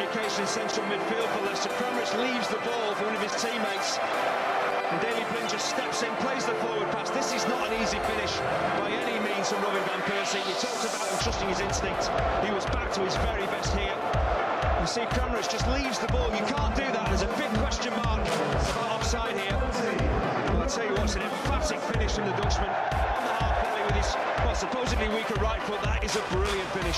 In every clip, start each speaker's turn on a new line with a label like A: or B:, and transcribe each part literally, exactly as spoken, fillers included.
A: communication central midfield for Leicester. Kramaric leaves the ball for one of his teammates. And Daley Blind just steps in, plays the forward pass. This is not an easy finish by any means from Robin van Persie. You talked about him trusting his instinct. He was back to his very best here. You see Kramaric just leaves the ball. You can't do that. There's a big question mark about offside here. Well, I'll tell you what, it's an emphatic finish from the Dutchman on the half volley with his, well, supposedly weaker right foot. That is a brilliant finish.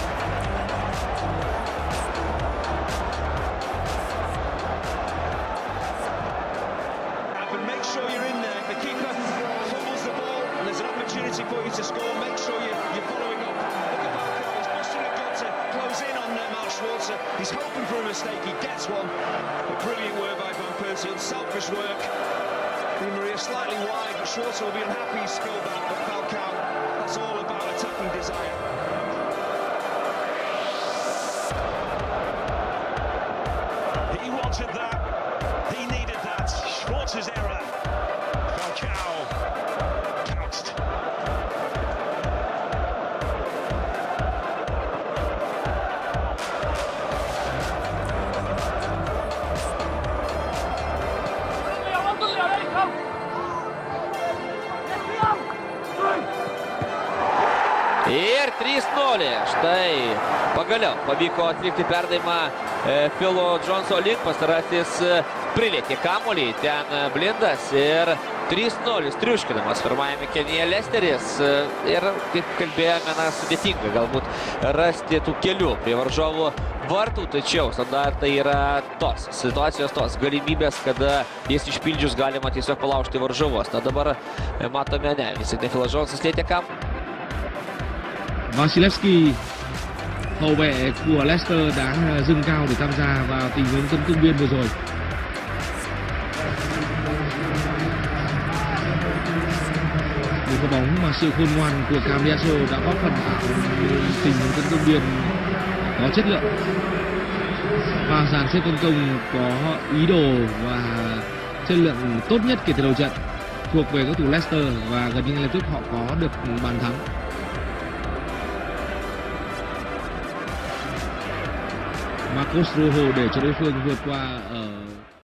A: Make sure you're in there. The keeper fumbles the ball and there's an opportunity for you to score. Make sure you, you're following up. Look at Falcao. He's busting a gut to close in on uh, Mark Schwarzer. He's hoping for a mistake. He gets one. A brilliant work by Van Persie. Unselfish work. Di Maria slightly wide, but Schwarzer will be unhappy he's spilled that. But Falcao, that's all about attacking desire. He wanted that. He needed that. Schwarzer's error. Falcao pounced.
B: Ir trys nulis. Štai pagaliau pavyko atlikti perdavimą Philo Jonso link. Pastarasis prilėtė kamuolį, ten Blindas ir trys nulis triuškinamas pirmajame kėlinyje Leicesteris. Ir kaip kalbėjome, na, sudėtinga galbūt rasti tų kelių prie varžovų vartų, tačiau standartai yra tos situacijos, tos galimybės, kada jas išpildžius galima tiesiog palaužti varžovus. Na dabar matome, ne, vis tik Philo Jonsas lietė kamuolį.
C: Vasilevski, hậu vệ của Leicester đã dâng cao để tham gia vào tình huống tấn công biên vừa rồi. Một quả bóng mà sự khôn ngoan của Cambiaso đã góp phần tạo tình huống tấn công biên có chất lượng. Và dàn xếp tấn công có ý đồ và chất lượng tốt nhất kể từ đầu trận thuộc về cầu thủ Leicester và gần như ngay lập tức họ có được bàn thắng. Marcos Rojo để cho đối phương vượt qua ở